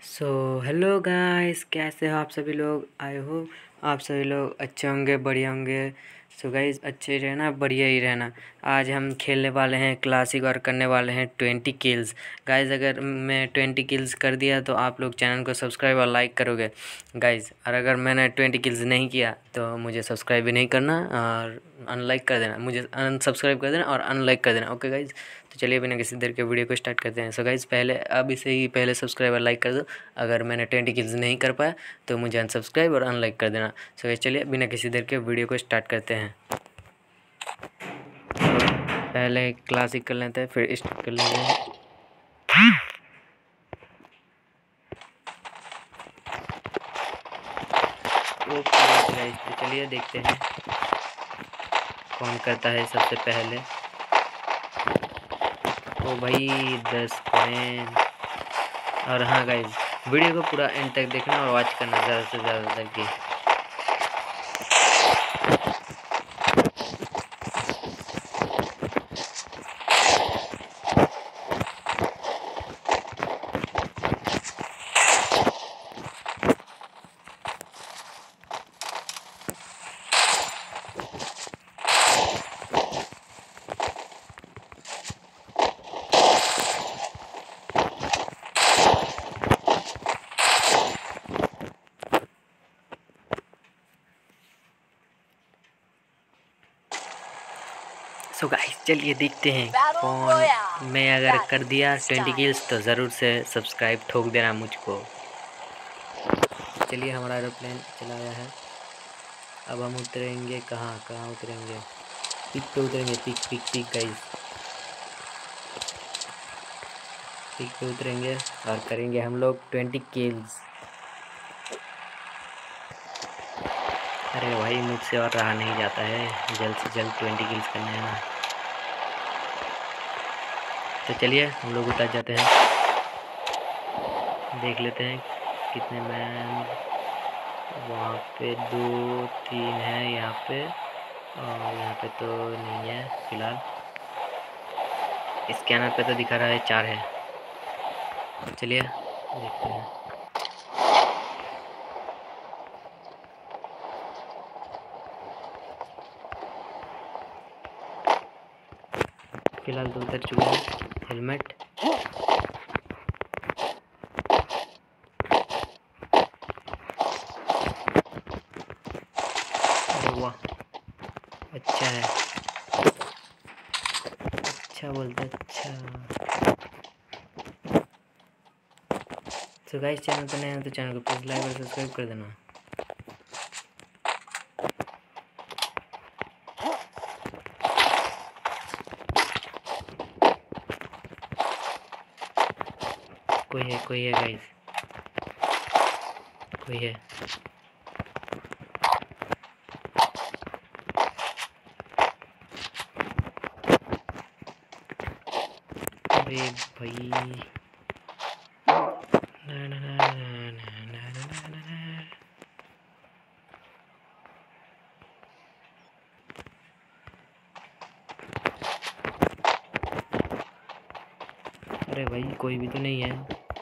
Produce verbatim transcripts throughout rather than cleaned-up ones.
So hello guys, कैसे हो आप सभी लोग। आई होप आप सभी लोग अच्छे होंगे, बढ़िया होंगे। सो गाइस, अच्छे ही रहना, बढ़िया ही रहना। आज हम खेलने वाले हैं क्लासिक और करने वाले हैं ट्वेंटी किल्स। गाइस, अगर मैं ट्वेंटी किल्स कर दिया तो आप लोग चैनल को सब्सक्राइब और लाइक करोगे गाइस। और अगर मैंने ट्वेंटी किल्स नहीं किया तो मुझे सब्सक्राइब भी नहीं करना और अनलाइक कर देना, मुझे अनसब्सक्राइब कर देना और अनलाइक कर देना। ओके गाइस, तो चलिए बिना किसी देर के वीडियो को स्टार्ट करते हैं। सो गाइस, पहले अब इसे ही पहले सब्सक्राइब और लाइक कर दो। अगर मैंने ट्वेंटी किल्स नहीं कर पाया तो मुझे अनसब्सक्राइब और अनलाइक कर देना। सो गाइस, चलिए बिना किसी देर के वीडियो को स्टार्ट करते हैं। पहले क्लासिक कर लेते हैं, फिर स्टार्ट कर लेते हैं। ओके गाइस, तो चलिए देखते हैं कौन करता है सबसे पहले। ओ भाई, दस कॉइन। और हाँ गाइस, वीडियो को पूरा एंड तक देखना और वॉच करना ज़्यादा से ज़्यादा तक की। सो गाइस, चलिए देखते हैं कौन। मैं अगर कर दिया ट्वेंटी किल्स तो ज़रूर से सब्सक्राइब ठोक देना मुझको। चलिए, हमारा एरोप्लेन चलाया है। अब हम उतरेंगे कहाँ कहाँ उतरेंगे? पिक पे उतरेंगे, peak peak peak guys, peak पे उतरेंगे और करेंगे हम लोग ट्वेंटी किल्स। अरे भाई, मुझसे और रहा नहीं जाता है, जल्द से जल्द ट्वेंटी किल्स करने हैं ना। तो चलिए हम लोग उतर जाते हैं, देख लेते हैं कितने मैन। वहाँ पे दो तीन है, यहाँ पे और यहाँ पे तो नहीं है फिलहाल। स्कैनर पे तो दिखा रहा है चार है। चलिए देखते हैं। फिलहाल तो उतर चुके हैं। हेलमेट, अरे वाह, अच्छा है, अच्छा बोलते अच्छा। तो गाइस, चैनल पर नए हैं तो चैनल को प्लीज़ लाइक और सब्सक्राइब कर देना। कोई है, कोई है गाइस, कोई है। अरे भाई, ना ना ना ना ना ना ना ना ना। अरे भाई, कोई भी तो नहीं है।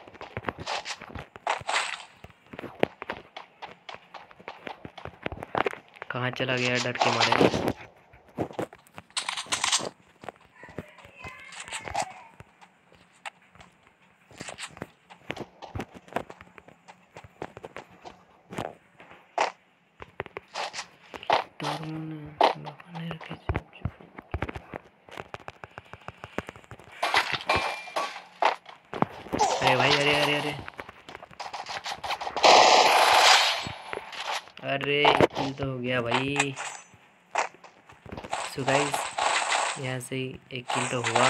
कहाँ चला गया डर के मारे? अरे भाई, अरे अरे अरे अरे किल तो हो गया भाई। सो गाइस, यहाँ से ही एक किल तो हुआ।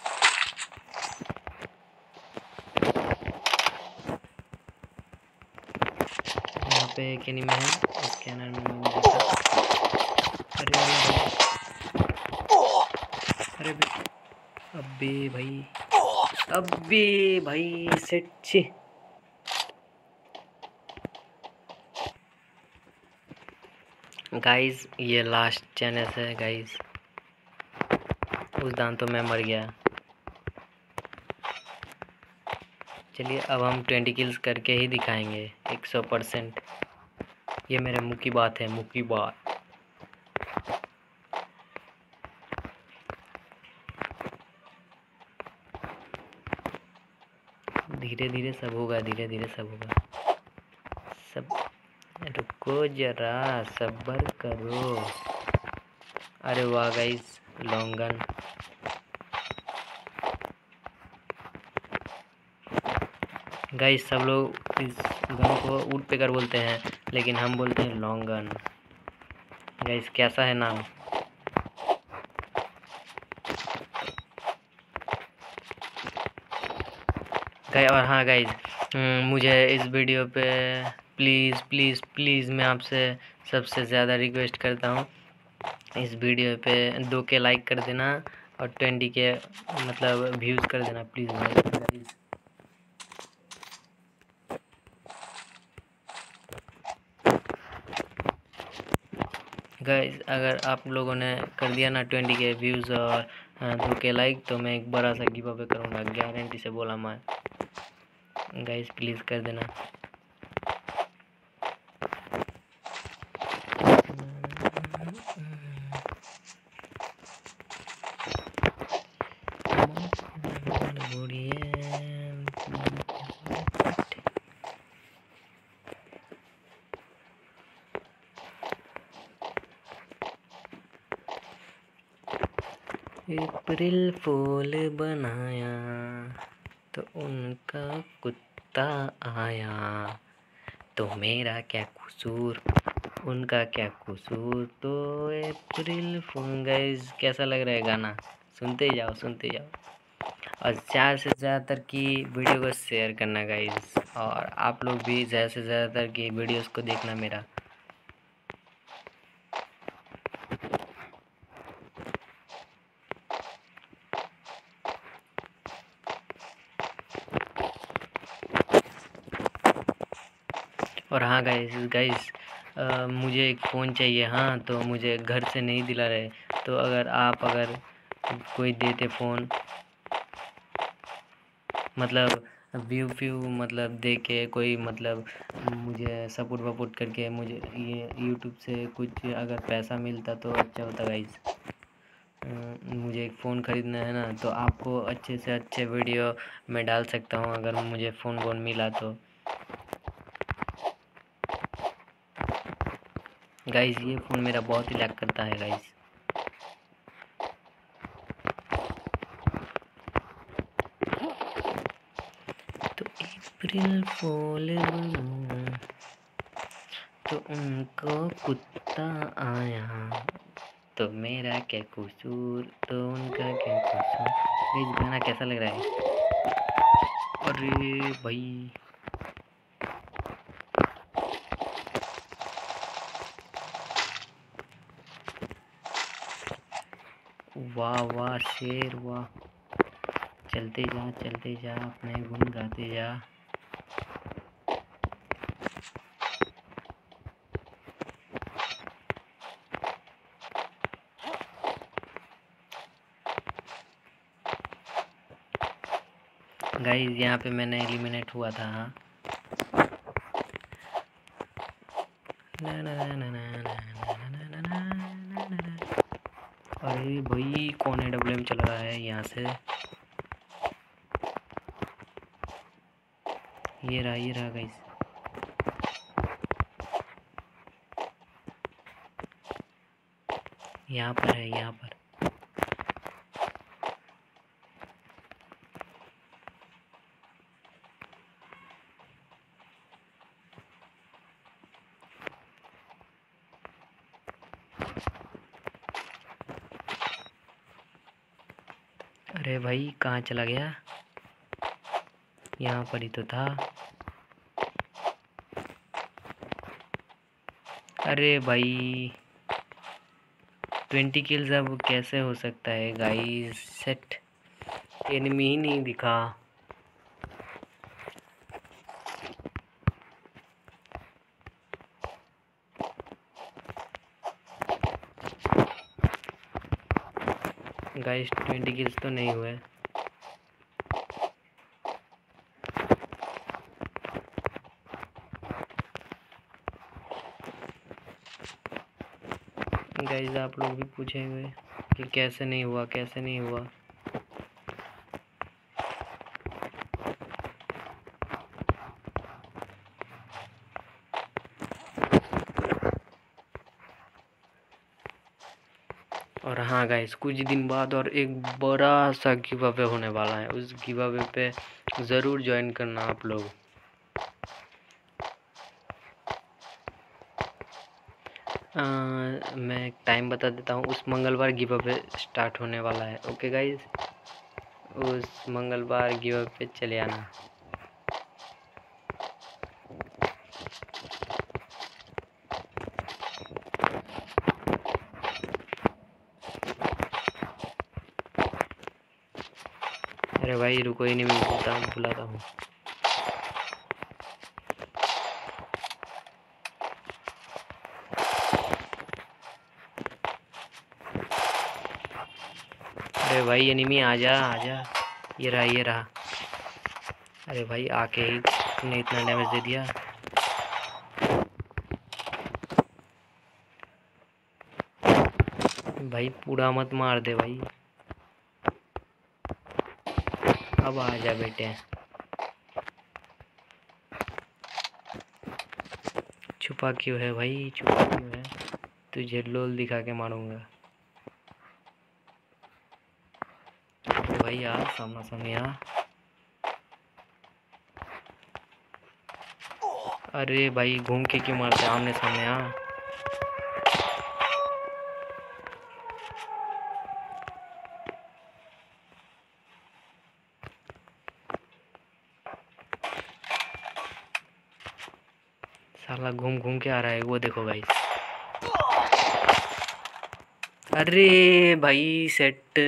यहाँ पे एक एनिमी है, स्कैनर में मैंने देखा। अरे अरे अरे अबे भाई, अबे भाई सेट छी। गाइस, ये लास्ट चांस है गाइस। उस दान तो मैं मर गया। चलिए अब हम ट्वेंटी किल्स करके ही दिखाएंगे एक सौ परसेंट। ये मेरे मुँह की बात है, मुँह की बात। धीरे धीरे सब होगा, धीरे धीरे सब होगा। सब रुको जरा, सब्र करो। अरे वाह गाइस, लॉन्ग गन। गाइस सब लोग इस गन को वुड पेकर बोलते हैं, लेकिन हम बोलते हैं लॉन्ग गन। गाइस कैसा है नाम? गाइस और हाँ गाइस, मुझे इस वीडियो पे प्लीज़ प्लीज़ प्लीज़ मैं आपसे सबसे ज़्यादा रिक्वेस्ट करता हूँ, इस वीडियो पे दो के लाइक कर देना और ट्वेंटी के मतलब व्यूज़ कर देना प्लीज़ भाई। गाइस अगर आप लोगों ने कर दिया ना ट्वेंटी के व्यूज़ और दो के लाइक, तो मैं एक बड़ा सा गिव अवे करूँगा, गारंटी से बोला मैं। गाइस प्लीज़ कर देना। अप्रैल फूल बनाया तो उनका कुत्ता आया, तो मेरा क्या कसूर, उनका क्या कसूर, तो अप्रैल फूल। गाइस कैसा लग रहा है गाना? सुनते जाओ सुनते जाओ और ज़्यादा से ज़्यादातर की वीडियो को शेयर करना गाइस, और आप लोग भी ज़्यादा से ज़्यादातर की वीडियोस को देखना मेरा। और हाँ गाइस गाइस मुझे एक फ़ोन चाहिए, हाँ तो मुझे घर से नहीं दिला रहे, तो अगर आप अगर कोई देते फ़ोन, मतलब व्यू व्यू मतलब दे के कोई मतलब मुझे सपोर्ट वपोर्ट करके मुझे ये यूट्यूब से कुछ अगर पैसा मिलता तो अच्छा होता गाइस। मुझे एक फ़ोन ख़रीदना है ना, तो आपको अच्छे से अच्छे वीडियो मैं डाल सकता हूँ अगर मुझे फ़ोन वोन मिला तो। गाइस ये फ़ोन मेरा बहुत ही लैग करता है गाइस। तो अप्रैल फूल बना तो उनको कुत्ता आया, तो मेरा क्या कसूर, तो उनका क्या कसूर। गाइस गाना कैसा लग रहा है? अरे भाई वाह वाह शेर वाह, चलते जा चलते जा अपने गुन गाते जा। गाइस यहाँ पे मैंने एलिमिनेट हुआ था। हाँ ना ना ना ना ना ना ना ना ना ना। अरे भाई कौन है डब्ल्यू एम चल रहा है यहाँ से? ये रहा ये रहा गाइस। यहाँ पर है यहाँ पर। अरे भाई कहाँ चला गया? यहाँ पर ही तो था। अरे भाई ट्वेंटी किल्स अब कैसे हो सकता है गाइस? सेट एनिमी ही नहीं दिखा। गाइस ट्वेंटी किल्स तो नहीं हुए। गाइस आप लोग भी पूछेंगे कि कैसे नहीं हुआ कैसे नहीं हुआ। और हाँ गाइस, कुछ दिन बाद और एक बड़ा सा गिव अवे होने वाला है। उस गिव अवे पे ज़रूर ज्वाइन करना आप लोग। आ, मैं एक टाइम बता देता हूँ। उस मंगलवार गिव अवे स्टार्ट होने वाला है। ओके गाइस, उस मंगलवार गिव अवे पे चले आना। अरे भाई रुको ही नहीं, मैं बुलाता बुलाता हूँ। अरे भाई एनिमी आजा आजा, ये रहा ये रहा। अरे भाई आके ही तूने इतना डैमेज दे दिया। भाई पूरा मत मार दे भाई। अब आजा बेटे। छुपा क्यों है भाई, छुपा क्यों है? तुझे लोल दिखा के मारूंगा। तो भाई यार सामना सामने आ। अरे भाई घूम के क्यों मारते, आमने सामने आ। साला घूम घूम के आ रहा है, वो देखो भाई। अरे भाई सेट।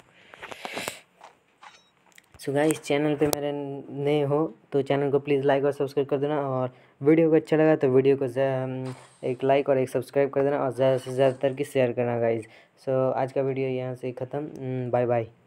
सो गाइस, चैनल पे मेरे नए हो तो चैनल को प्लीज़ लाइक और सब्सक्राइब कर देना। और वीडियो को अच्छा लगा तो वीडियो को एक लाइक और एक सब्सक्राइब कर देना और ज़्यादा से ज़्यादातर की शेयर करना गाइस। सो आज का वीडियो यहाँ से ख़त्म। Bye bye.